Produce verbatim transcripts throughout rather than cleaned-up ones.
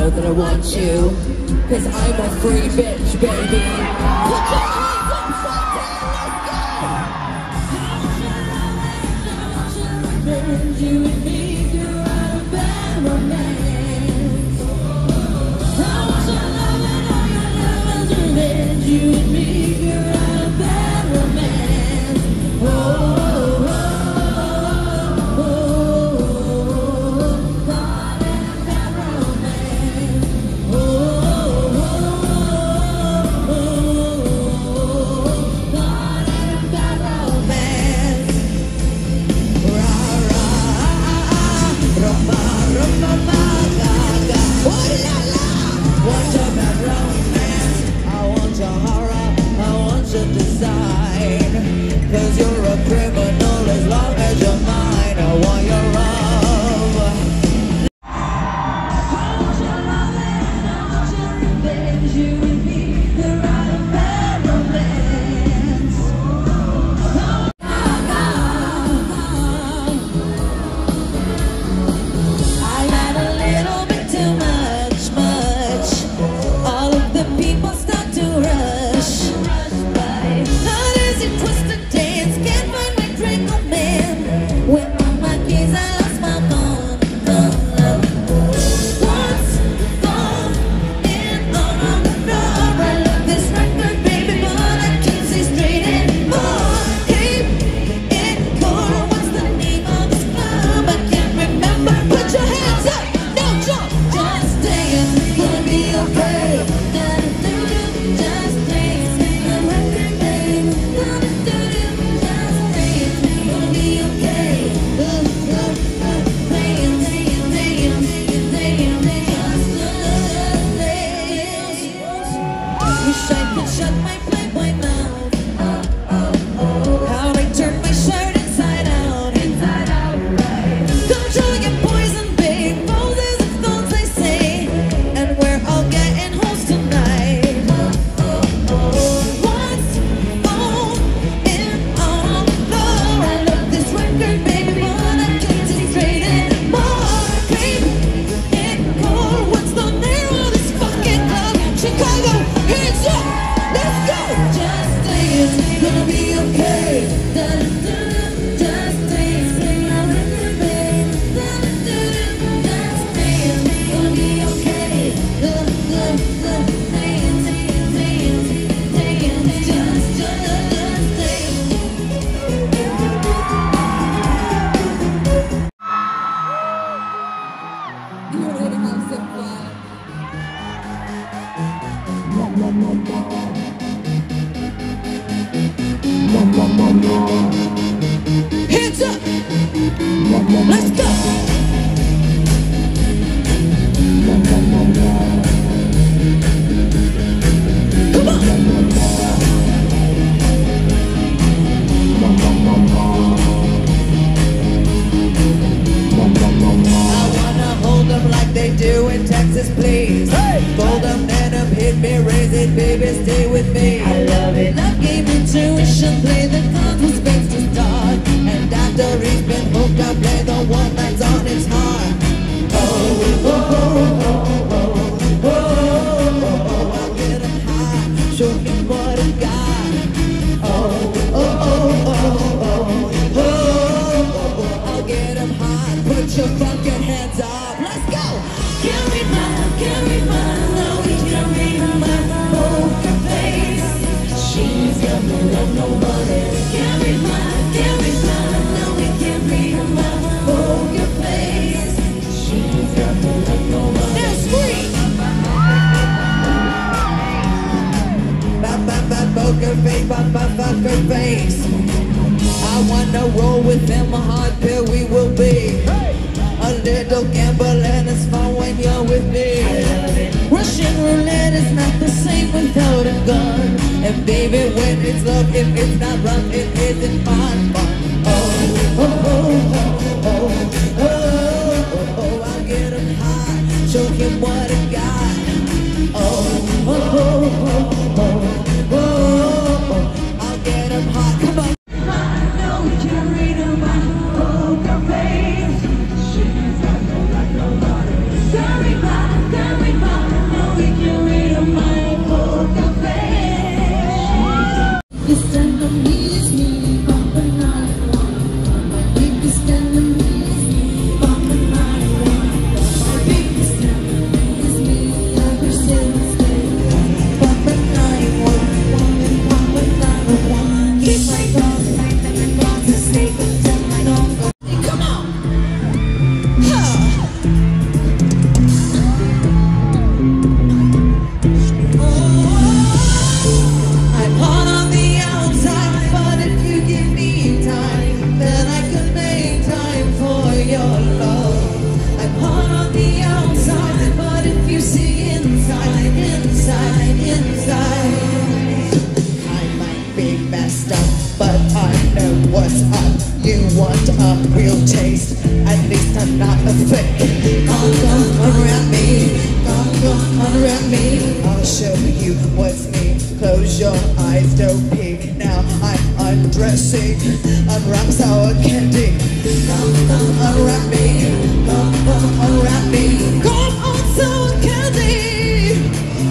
know that I want you, cause I'm a free bitch, baby. Put your hands up, let's go! You and me, you're a bad romance. I want your love and all your lovers revenge. You and me, you're a bad romance. Oh, oh, oh. Cause you're a criminal as long as you're mine. I want your love. I want your love and I want your revenge. You and me, the right of bad romance. I had a little bit too much, much. All of the people start to rush. Hands up! Let's go! Come on! I wanna hold them like they do in Texas, please. Hey! Fold them, then up, hit me, raise it, baby, stay with me. I love it. Love game, intuition, play the cards with space to start. And after he's been hooked, I play the one that's on his heart. Oh, oh, oh, oh, oh, oh, oh, oh, I'll get him high, show him what I got. Oh, oh, oh, oh, oh, oh, oh, I'll get him high, put your fucking hands up, let's go! Can't read my, can't read my, no, we can't read my poker face. She's got no love, nobody. Can't read my, can't read my, no, we can't read my poker face. She's got no love, nobody. Now scream! Bop, bop, bop, poker face, bop, bop, poker face. I wanna roll with him, a hard pill we will be. A little gamble and it's fun when you're with me. I love it. Russian roulette is not the same without a gun. And baby, when it's love, if it's not rum, it isn't fun. Fun. Oh, oh, oh, oh, oh, oh, oh, oh, I'll get him high, show him what I got. Oh, oh, oh, oh, oh, oh, oh, I'll get him high. Come on. Sorry, what's up? You want a real taste? At least I'm not a fake. Come, come around me, come, come around me. I'll show you what's me. Close your eyes, don't peek. Now I'm undressing, unwrap sour candy. Come, come around me, come, come around me. Come on, sour candy.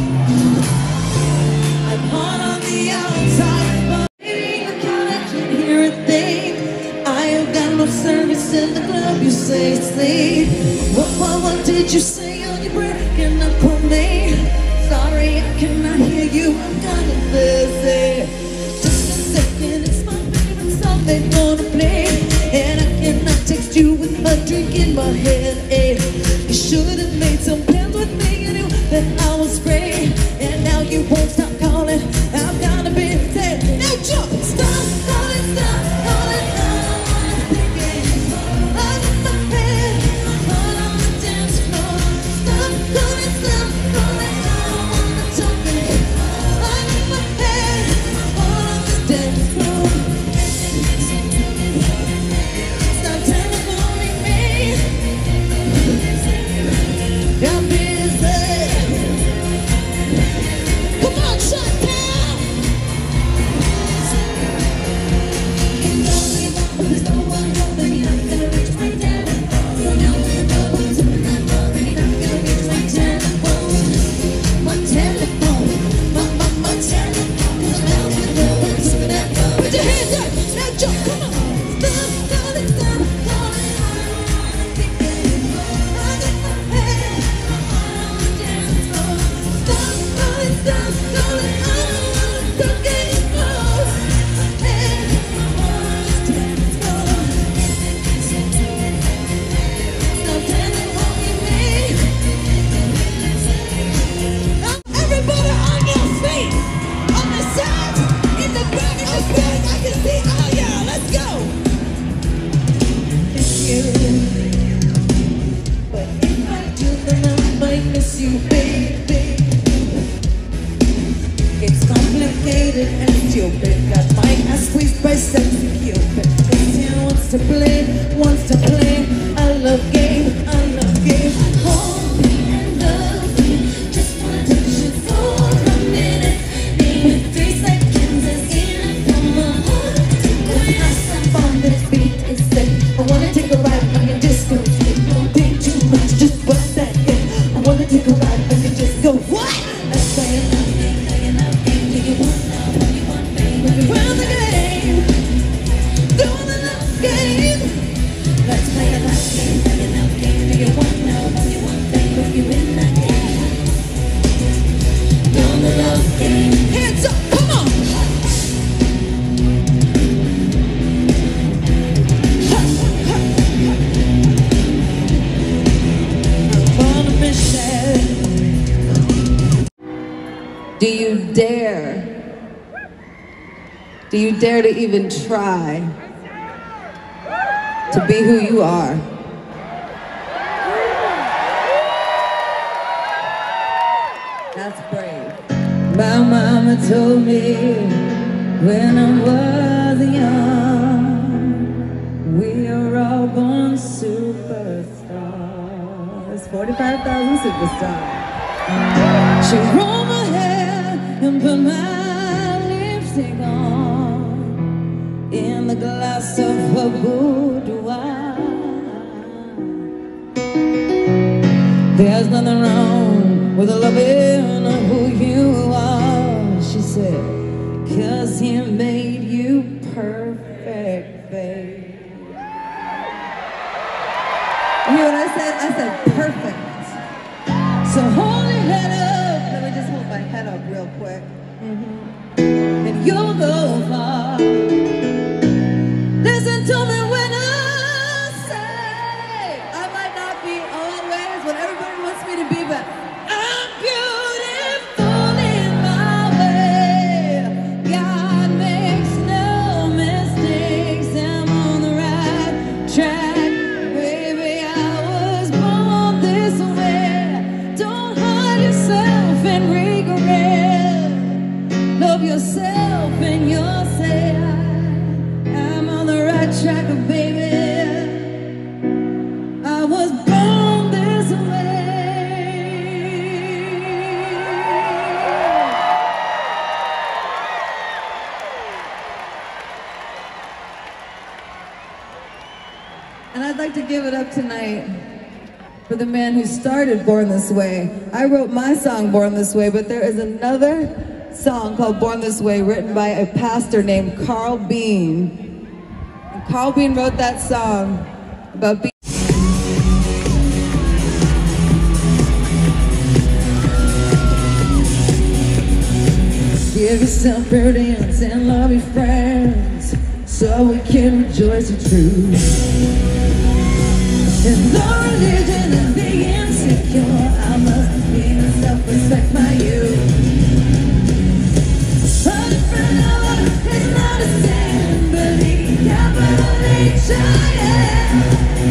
I'm hot on the outside, but baby, I can't hear a thing. I have got no service in the club, you say sleep. What, what, what did you say on your break? Can I call me? Sorry, I cannot hear you, I'm kind of busy. Just a second, it's my favorite song they wanna play. And I cannot text you with a drink in my head, eh. You should have made some plans with me, you knew that I was great. And now you won't stop calling, I've gotta be dead. Now jump, stop calling, stop calling, I'm thinking out of my head, out on the dance floor. Stop calling, stop calling, I wanna talk it. Out of my head, out on the dance floor. Stop telephoning me, I'm busy. Come on, shut down. There's no one holding me, I'm gonna reach my telephone. No, no, I'm not gonna reach my telephone. My telephone, my, my, my telephone. Put your hands up, now jump, come on. Stop calling, stop calling, I'm thinking out of my head, on the dance floor. Stop calling, stop calling, I'm talking more. Head, on the dance floor. Stop telephoning me. Everybody on your feet, on the sides, in the back, in the back, I can see, oh yeah, let's go. Miss you, but if I do, then I might miss you, baby. It's complicated and stupid, got my ass squeezed by sexy Cupid. This here wants to play, wants to play, I love game, I love game. Hold me and love me, just wanna touch you for a minute. Name it three seconds is enough for my heart. When I step on this beat, it's sick. I wanna take a ride on your disco stick. Don't think too much, just bust that hit. I wanna take a ride on your disco. What? Let's play a love game, play a love game. Do you want love? Do you want fame? Do you want the game? Doing the love game. Let's play a love game, play a love game. Do you want love? Do you want fame? Do you win that game? Doing the love game. Hands up, come on. I'm on a mission. Do you dare? Do you dare to even try to be who you are? That's brave. My mama told me when I was young, we are all born superstars. forty-five thousand superstars. She rolled my hair and put my lipstick on in the glass of her boudoir. There's nothing wrong with loving who you are, she said, 'cause he made you perfect, babe. You hear what I said? I said perfect. So hold your head up. Let me just hold my head up real quick. Mm-hmm. And you'll go far. Listen to me when I say I might not be always what everybody wants me to be, but I'm beautiful in my way. God makes no mistakes. I'm on the right track. Baby, I was born this way. Don't hide yourself and regret. Love yourself and yourself. track, baby. I was born this way. And I'd like to give it up tonight for the man who started Born This Way. I wrote my song, Born This Way, but there is another song called Born This Way written by a pastor named Carl Bean. And Carl Bean wrote that song about being give yourself burdens and love your friends so we can rejoice in truth. And no religion and being insecure, I must be in self-respect by you. But a friend of ours is not a sin, but he capital H I M.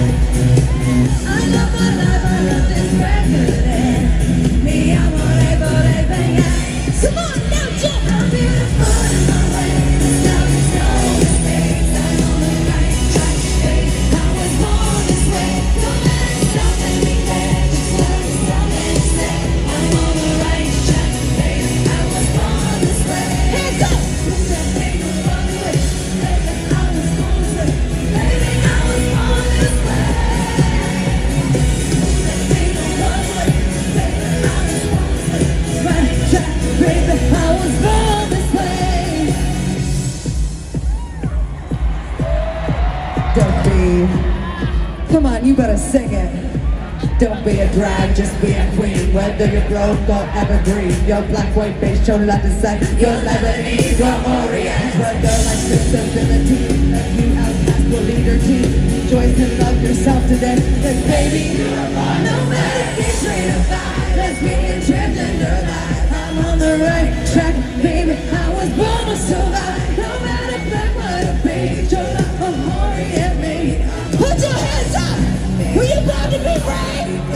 I love my life, I love this record, and me, I'm on a boat, bang. Come on now, jump! I'm beautiful in my way. This love is no mistakes. I'm on the right track, baby. I was born this way. Don't let it stop me there. Just let it stop and say I'm on the right track, baby. I was born this way. Hands up! Put that thing on the way. Baby, I was born this way. Baby, I was born this way. Put that thing on the way. Baby, I was born this way. Right track, baby, I was born this way. Don't be, come on, you better sing it. Don't be a drag, just be a queen. Whether you're broke or evergreen, you're black, white, beige, chola, decide. You're Lebanese or Orient. Whether like sisters in the team, if you outcast will lead your team. Rejoice and love yourself today. Cause baby, you're born no medication to find. Lesbian, transgender life. I'm on the right track, baby. I was born to survive. No matter black, white, or beige, chola, or Orient, me. Put your hands up! Were you born to be brave?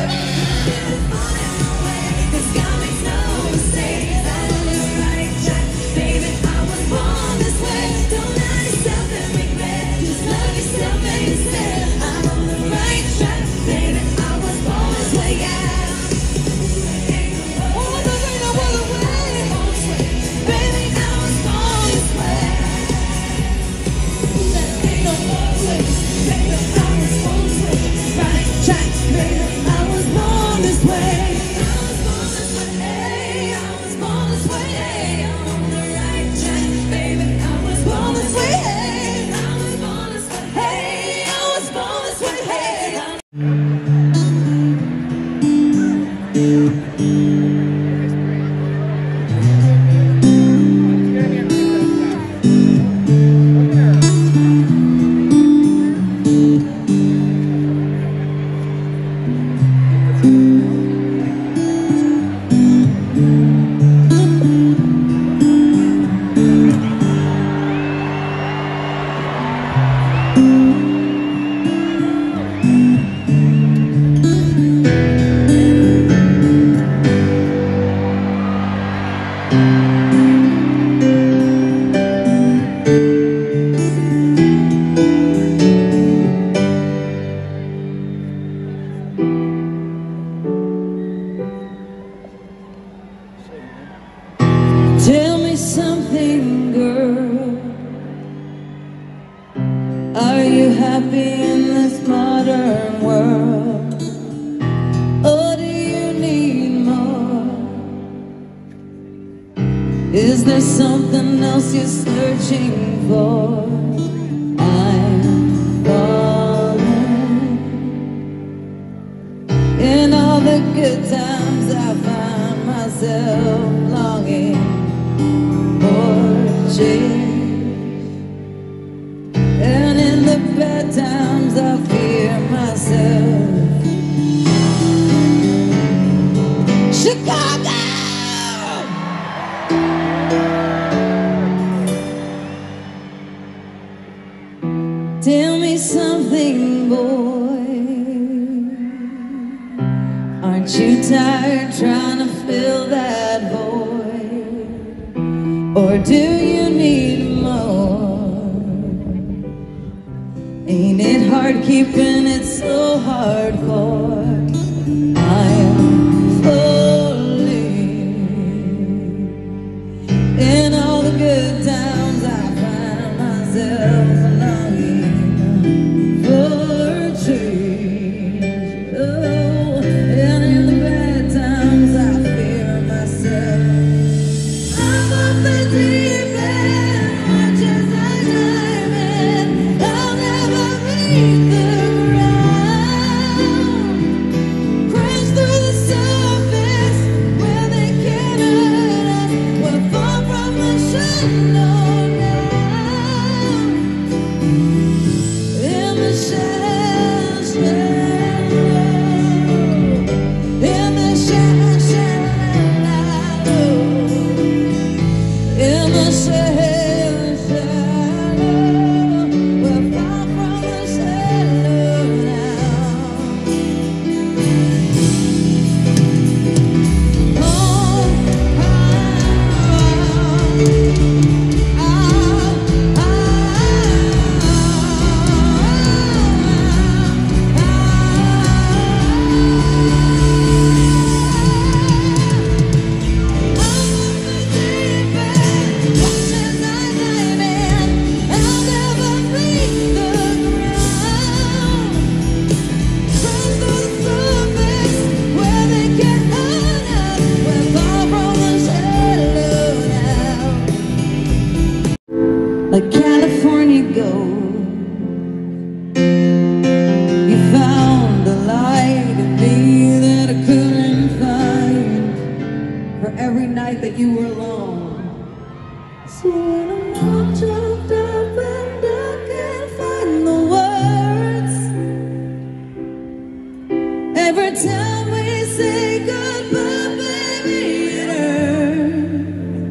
Tell me something, girl. Are you happy in this modern world? Or do you need more? Is there something else you're searching for? I'm falling. In all the good times I find myself longing for change, and in the bad times I fear myself. Chicago! Tell me something, boy. Aren't you tired trying to fill that void? Or do you need more? Ain't it hard keeping it so hardcore? I am falling. In all the good times I find myself longing for change. Oh, and in the bad times I fear myself. I'm up the deep end, much as I dive in, I'll never reach the ground. Crash through the surface where they can't hurt us. We're far from the shallow now. In the shallow, shallow, in the shallow, shallow, in the shallow, shallow, we're far from the shallow now. Oh, like California gold, you found a light in me that I couldn't find for every night that you were alone. So when I'm all choked up and I can't find the words, every time we say goodbye, baby, it hurts.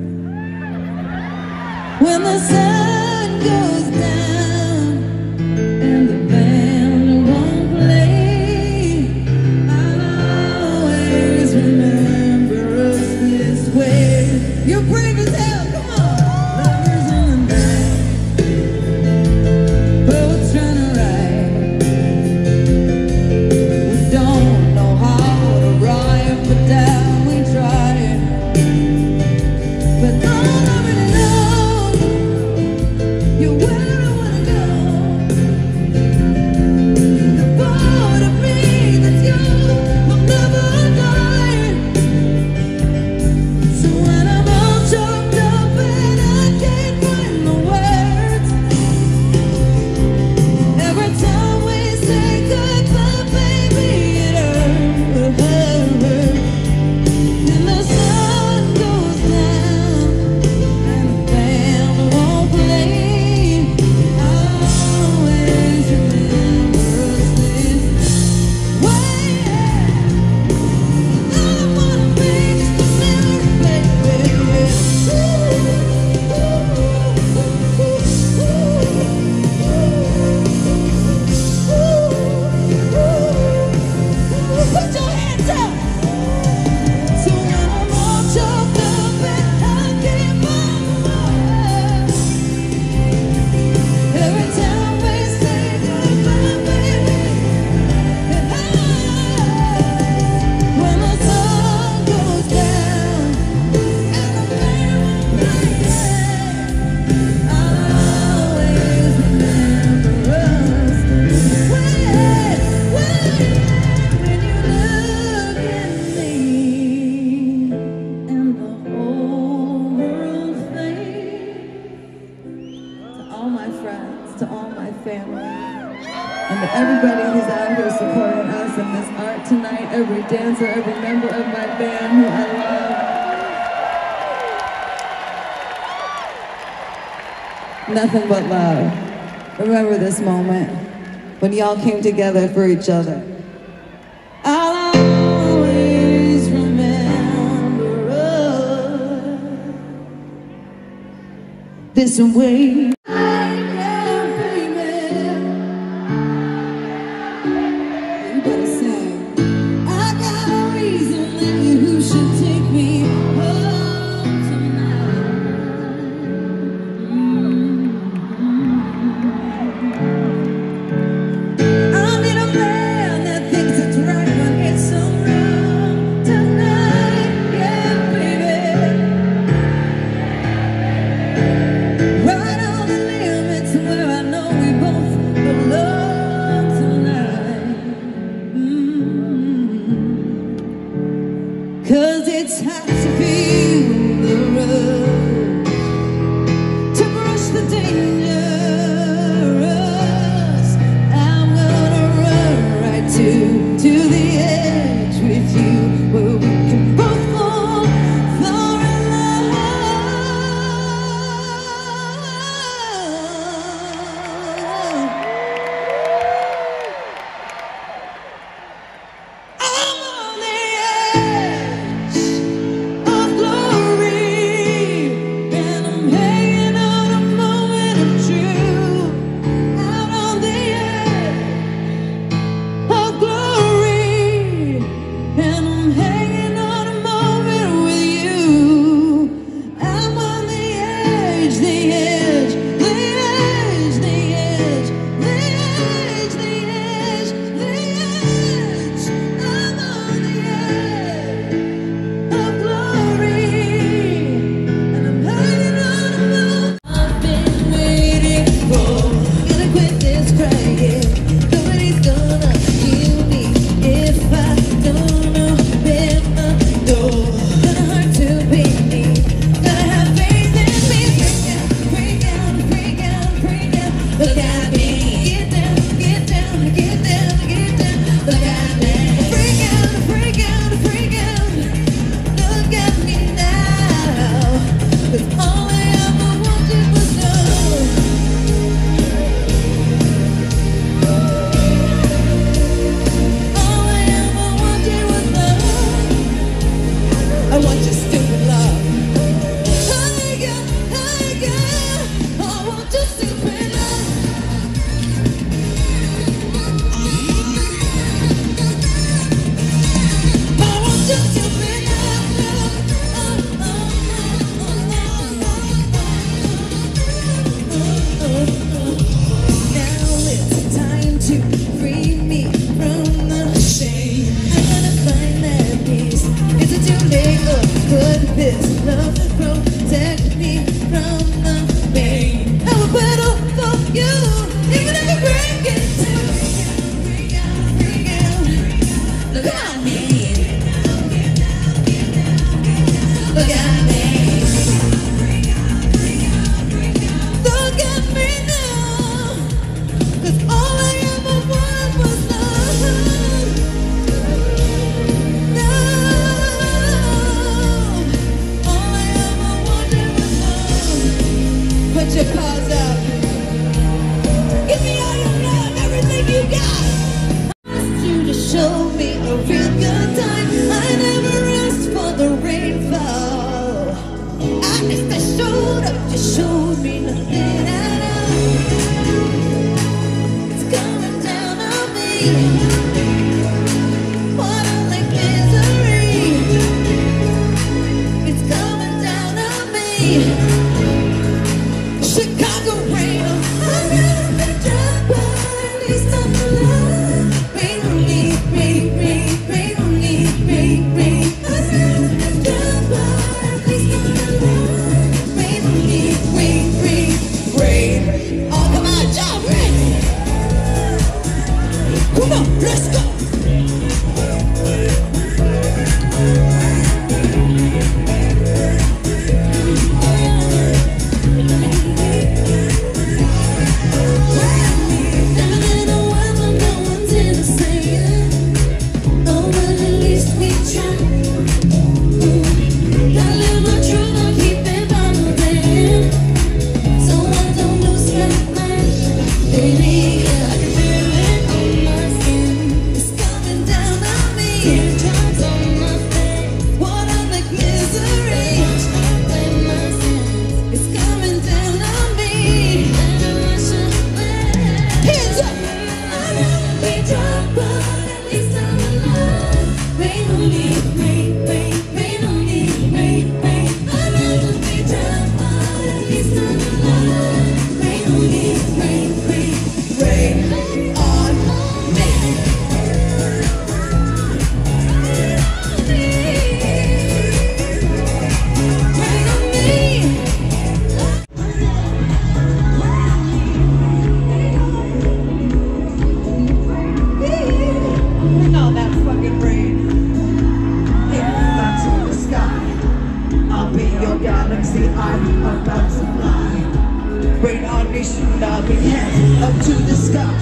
When the sun goes down and the band won't play, I'll always remember us this way. You're brave as hell, come on. Lovers in the night, both trying to ride. We don't know how to ride, but down we try. But all I really know, you're where I wanna go. The part of me that's you will never die. So when I'm all choked up and I can't find the words, every time we say goodbye, baby, it hurts. And the sun goes down and the band won't play, I'll always remember us this way. I don't wanna be just a memory, baby. Put your hands up. So when I'm all choked up and I can't find the words, every time we say goodbye, baby, it hurts. When the sun goes down and the band won't play, I'll always remember us this way. When you look at me and the whole world fades. To all my friends, to all my family, and to everybody who's out here supporting us in this art tonight, every dancer, every member of my band who I love. Nothing but love. Remember this moment when y'all came together for each other. I'll always remember us this way. I am dreaming. You better sing. I got a reason that you should take me home tonight. Mm-hmm. What a like misery. It's coming down on me. Chicago rain, I've never been drunk, but at least I'm alive. Rain on me, rain, rain, rain on me, rain, rain. I've never been drunk, but at least I'm alive. Rain on me, rain, rain, rain. Oh, come on, jump, rain. Come on, let's go. Galaxy, I'm about to fly. Rain on me, shoot, I'll be headed up to the sky.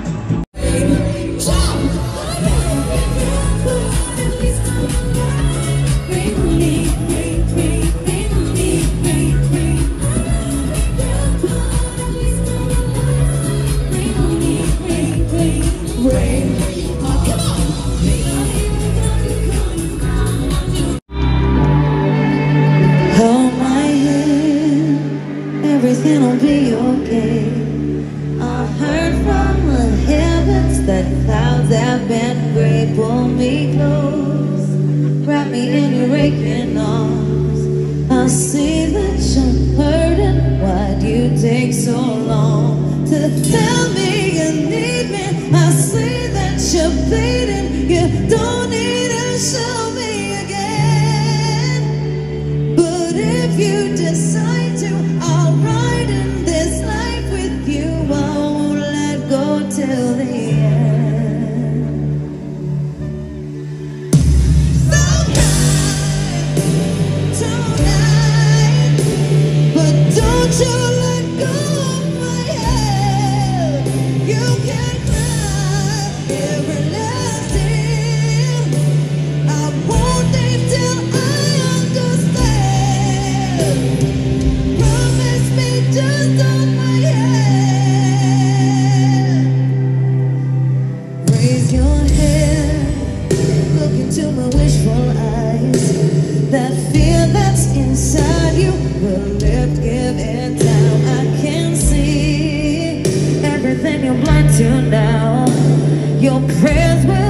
Everything will be okay. I've heard from the heavens that clouds have been gray. Pull me close, wrap me in your aching arms. I see that you're hurting. Why'd you take so long to tell me you need me? I see that you're bleeding. You don't need to show me again. But if you decide to, I'll ride in this life with you. I won't let go till the end. So cry tonight, but don't you let go of my head. You can cry every last day. I won't leave till I understand. Promise me just on my head. Raise your head, look into my wishful eyes. That fear that's inside you will lift, give it down. I can see everything you're blind to now. Your prayers will